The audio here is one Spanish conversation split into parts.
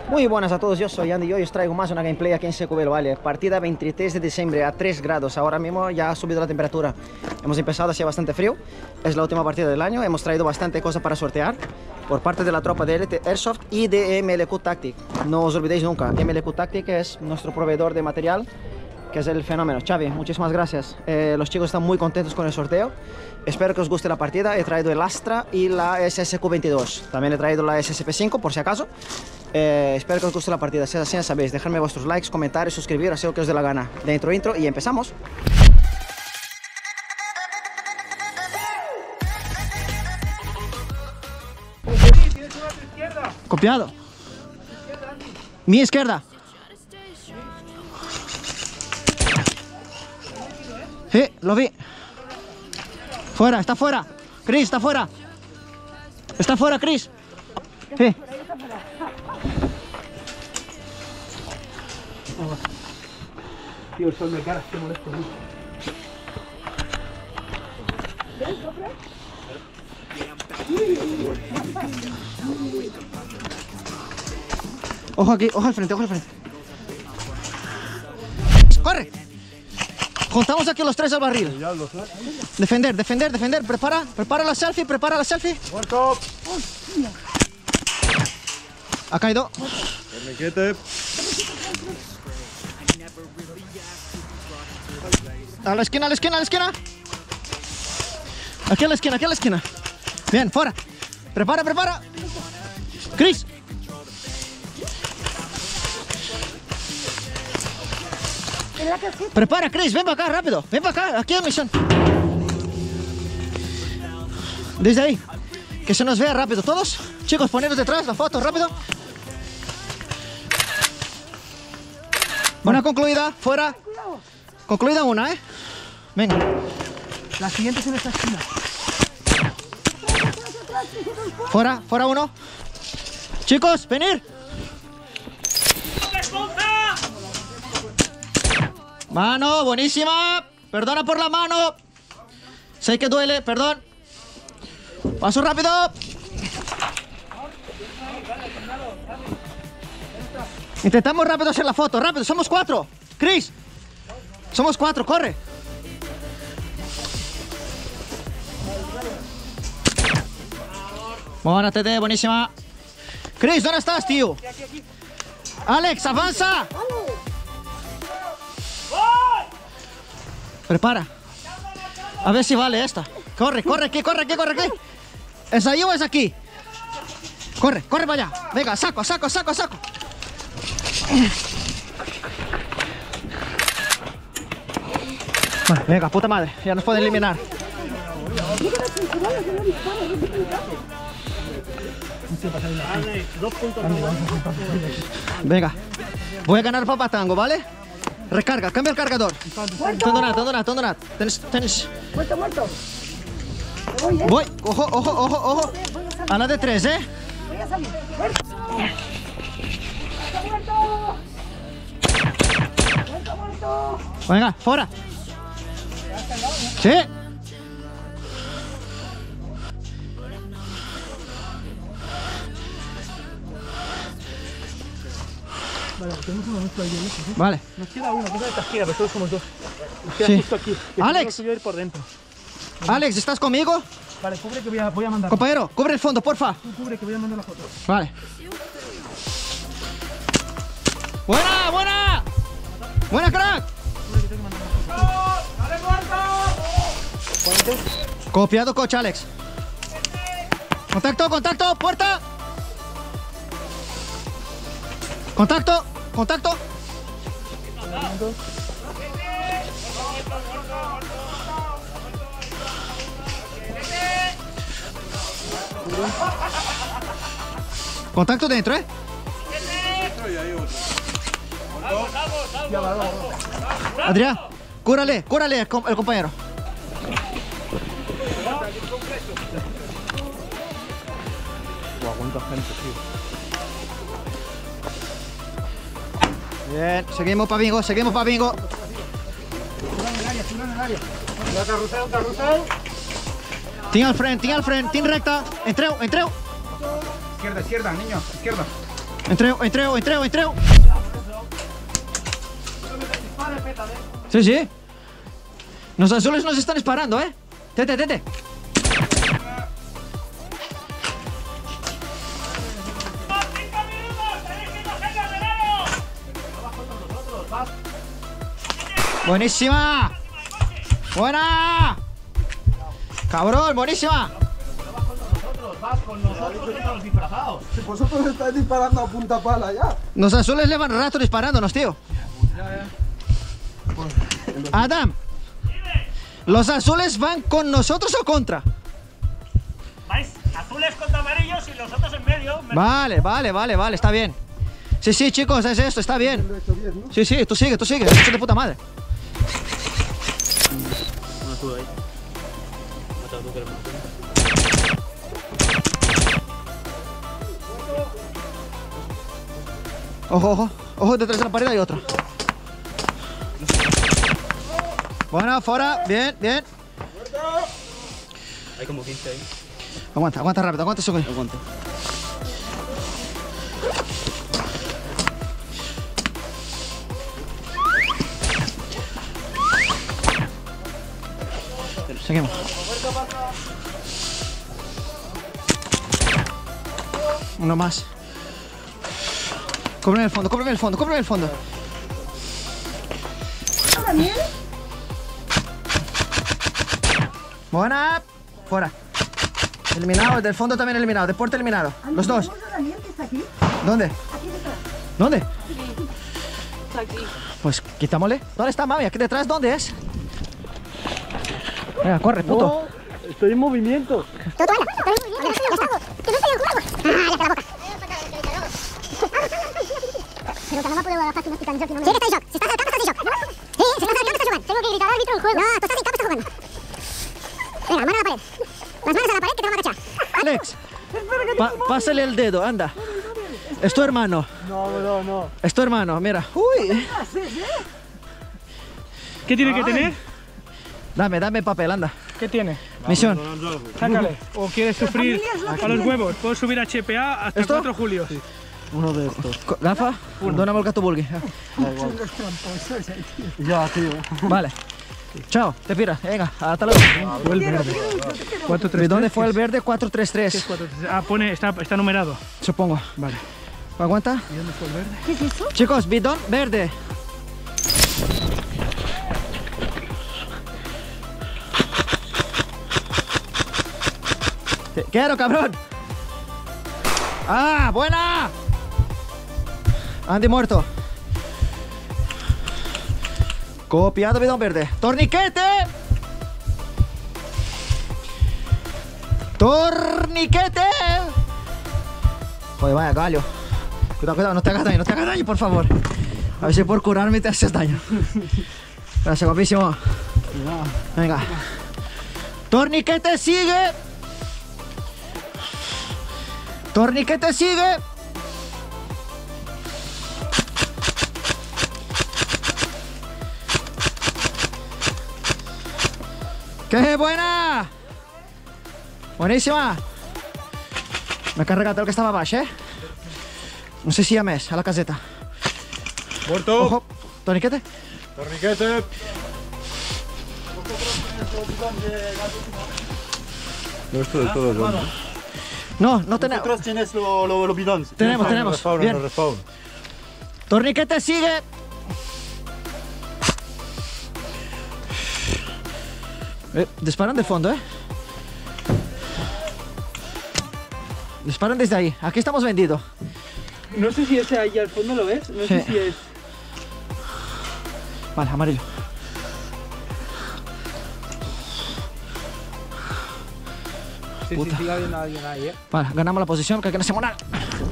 Muy buenas a todos, yo soy Andy y hoy os traigo más una gameplay aquí en SQL Valley. Partida 23 de diciembre a 3 grados, ahora mismo ya ha subido la temperatura. Hemos empezado, hacía bastante frío, es la última partida del año, hemos traído bastante cosas para sortear por parte de la tropa de LT Airsoft y de MLQ Tactic. No os olvidéis nunca, MLQ Tactic es nuestro proveedor de material, que es el fenómeno. Xavi, muchísimas gracias. Los chicos están muy contentos con el sorteo. Espero que os guste la partida. He traído el Astra y la SSQ22. También he traído la SSP5 por si acaso. Espero que os guste la partida. Si es así, ya sabéis, dejadme vuestros likes, comentarios, suscribiros, así lo que os dé la gana. Dentro intro y empezamos. Copiado. Mi izquierda. Sí, lo vi. Fuera, está fuera. Chris, está fuera. Está fuera, Chris. Sí. Tío, el sol me cara, estoy molesto mucho. Ojo aquí, ojo al frente, ojo al frente. ¡Corre! Juntamos aquí los tres al barril. Defender, defender, defender. Prepara la selfie, prepara la selfie. Ha caído. A la esquina, a la esquina, a la esquina. Aquí a la esquina, aquí a la esquina. Bien, fuera. Prepara, prepara. Chris. Prepara, Chris, ven para acá, rápido. Ven para acá, aquí hay misión. Desde ahí. Que se nos vea rápido. Todos, chicos, poneros detrás, la foto, rápido. Una concluida, fuera. Concluida una, Venga. La siguiente es en esta esquina. Fuera, fuera uno. Chicos, venir. Mano, buenísima. Perdona por la mano. Sé que duele, perdón. Paso rápido. Intentamos rápido hacer la foto, rápido. Somos 4. Chris. Somos 4, corre. Buena, TT, buenísima. Chris, ¿dónde estás, tío? Alex, avanza. Prepara. A ver si vale esta. Corre, corre aquí, corre aquí, corre aquí. ¿Es ahí o es aquí? Corre, corre para allá. Venga, saco, saco, saco, saco. Bueno, venga, puta madre. Ya nos pueden eliminar. Venga. Voy a ganar Papa Tango, ¿vale? Recarga, cambia el cargador. Tondonat. Tenis. Muerto. Voy, ojo, ojo, ojo, ojo. A la de 3, Voy a salir. Muerto. Venga, fuera. Sí. Vale, tenemos uno nuestro ahí, ¿no? Vale. Nos queda uno, que es de esta esquina, pero todos somos dos. Nos queda Sí. justo aquí. Que Alex. Yo ir por dentro. Alex, ¿estás conmigo? Vale, cubre que voy a mandar. Compañero, cubre el fondo, porfa. Tú cubre que voy a mandar la foto. Vale. Buena, buena. Buena, crack. Copiado, coche, Alex. Contacto, contacto, puerta. Contacto, contacto. Contacto dentro, Adrián, cúrale, cúrale el compañero. Bien, seguimos para bingo, seguimos para bingo. Un carrusel. Tinc al frente, tinc recta. Entreu. Izquierda, niño, izquierda. Entrego. Sí, sí. Los azules nos están disparando, ¿eh? Tete. Buenísima. Buena. Cabrón, buenísima. Vas con nosotros que estamos disfrazados. Si vosotros estáis disparando a punta pala ya. Los azules llevan rato disparándonos, tío. Adam, ¿los azules van con nosotros o contra? Vais azules contra amarillos y los otros en medio. Vale, está bien. Sí, chicos, es esto, está bien. Lo he hecho bien, ¿no? Sí, tú sigue, es de puta madre. Ojo, detrás de la pared hay otro. Bueno, fuera, bien. Hay como 15 ahí. Aguanta rápido, aguanta eso. Aguanta. Seguimos. Uno más. Cóbreme el fondo. ¿También? Buena. Fuera. Eliminado, el del fondo también eliminado, de puerta eliminado. Los dos. ¿Tenemos a Daniel que está aquí? ¿Dónde? Aquí detrás. ¿Dónde? Está aquí. Pues quitámosle. ¿Dónde está mami? Aquí detrás, ¿dónde es? Venga, corre, puto. Estoy en movimiento. Però que no va poder agafar si no estic en joc i no... Sí que està en joc, si estàs al camp estàs en joc. Sí, si estàs al camp estàs jugant. Tengo que gritar al árbitro en juego. No, tú estás en campo, estás jugando. Venga, mano a la pared. Las manos a la pared que te vamos a cachar. Alex, pásale el dedo, anda. Es tu hermano. No. Es tu hermano, mira. Uy. ¿Qué tiene que tener? Dame papel, anda. ¿Qué tiene? Misión. Sácale. ¿O quieres sufrir a los huevos? Puedo subir a HPA hasta ¿Esto? 4 julios. Uno de estos. Gafa, dóname el que tu vulgui. Ya, tío. Vale. Chao, te pira. Venga, hasta luego. Fue el verde. 4-3-3. ¿Y dónde fue el verde? 4-3-3. 4-3-3. Ah, pone, está numerado. Supongo. Vale. ¿Aguanta? ¿Y dónde fue el verde? ¿Qué es eso? Chicos, bidón verde. Te quiero, cabrón. ¡Ah, buena! Andy muerto. Copiado bidón verde. ¡Torniquete! ¡Torniquete! Joder, vaya gallo. Cuidado, no te hagas daño, por favor. A ver si por curarme te haces daño. Gracias, guapísimo. Venga. ¡Torniquete sigue! ¡Torniquete sigue! ¡Qué buena! Buenísima. Me he carregado todo el que estaba abajo, ¿eh? No sé si ya més, a la caseta. Muerto. Ojo, torniquete. Torniquete. No esto de todo, John. No tenemos. Vosotros tienes lo bidón. Tenemos. Bien. Respawn. Torniquete sigue. Disparan del fondo, ¿eh? Disparan desde ahí. Aquí estamos vendidos. No sé si ese ahí al fondo lo ves. No sé Sí. si es. Vale, amarillo. Sí, Puta. sigue habiendo alguien ahí, Vale, ganamos la posición, que aquí no hacemos nada.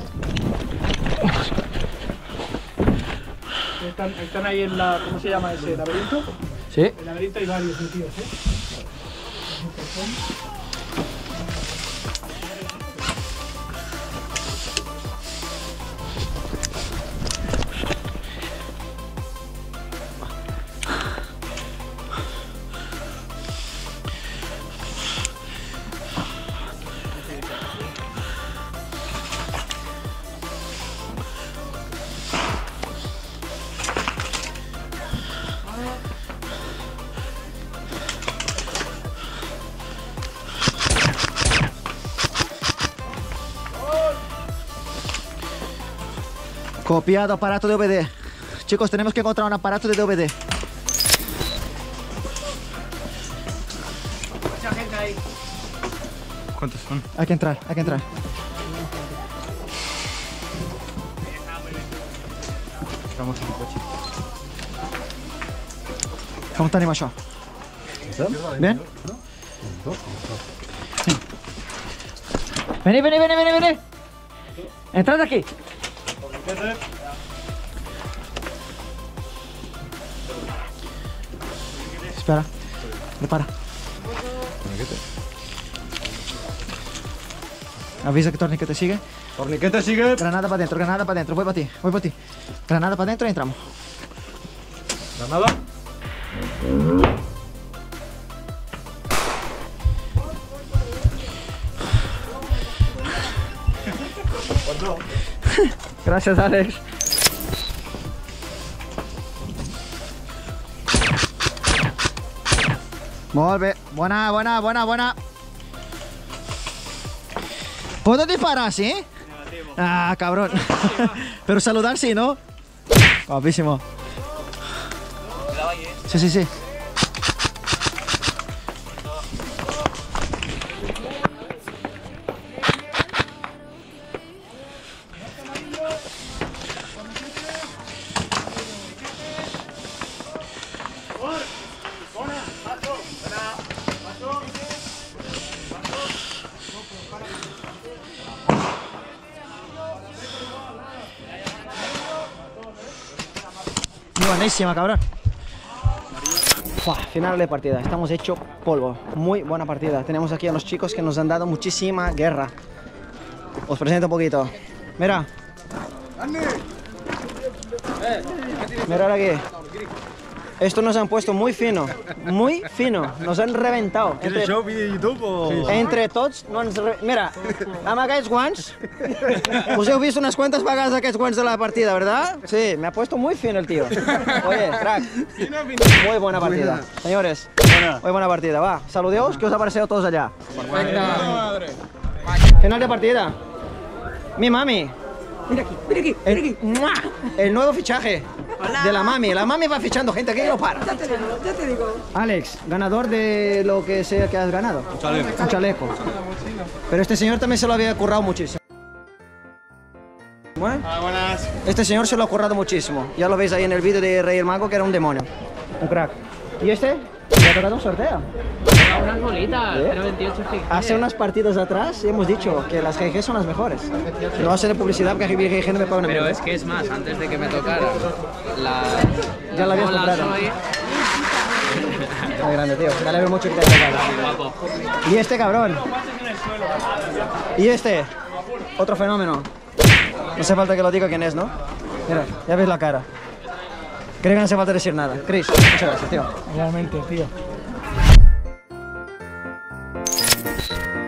Están ahí en la. ¿Cómo se llama ese laberinto? Sí. En el laberinto hay varios metidos, Copiado aparato de DVD. Chicos, tenemos que encontrar un aparato de DVD. ¿Cuántos son? Hay que entrar, hay que entrar. Vamos en el coche. ¿Cómo te animas yo? ¿Bien? Vení, vení, vení, vení, vení. Entrad aquí. Espera. Prepara. Avisa que Torniquete sigue. Torniquete sigue. Granada para adentro, granada para adentro. Voy para ti, voy para ti. Granada para adentro y entramos. Granada. Gracias, Alex. Molt bé. Buena, buena, buena, buena. ¿Puedo disparar, sí? Ah, cabrón. Pero saludar sí, ¿no? Guapísimo. Sí, sí, sí. Buenísima, cabrón. Fua, final de partida, estamos hecho polvo. Muy buena partida. Tenemos aquí a los chicos que nos han dado muchísima guerra. Os presento un poquito. Mira. Mirad aquí. Esto nos han puesto muy fino. Muy fino. Nos han reventado. ¿Quieres show vídeo de YouTube o...? Entre tots no ens... Mira, amb aquests guants us heu vist unas cuantas vegades aquests guants de la partida, ¿verdad? Sí, me ha puesto muy fino el tío. Oye, crack. Muy buena partida. Señores, muy buena partida. Va, saludeos, que os ha parecido todos allá. Final de partida. Mi mami. Mira aquí, mira aquí, mira aquí. ¡Mua! El nuevo fichaje de la mami. La mami va fichando gente, que no para. Ya te digo. Alex, ganador de lo que sea que has ganado. Un chaleco. Un chaleco. Pero este señor también se lo había currado muchísimo. Bueno, Buenas. este señor se lo ha currado muchísimo. Ya lo veis ahí en el vídeo de Rey el Mago, que era un demonio. Un crack. ¿Y este? Le ha tocado un sorteo. Unas bolitas, 0,28 GG. Hace unas partidas atrás hemos dicho que las GG son las mejores. No va a ser de publicidad porque GG no me pagan. Pero es que es más, antes de que me tocara Ya la habías bolas comprado. hoy, Muy grande, tío. Me alegro mucho que te haya tocado. guapo. Y este cabrón. Y este. Otro fenómeno. No hace falta que lo diga quién es, ¿no? Mira, ya ves la cara. Creo que no hace falta decir nada. Chris, muchas gracias, tío. Realmente, tío.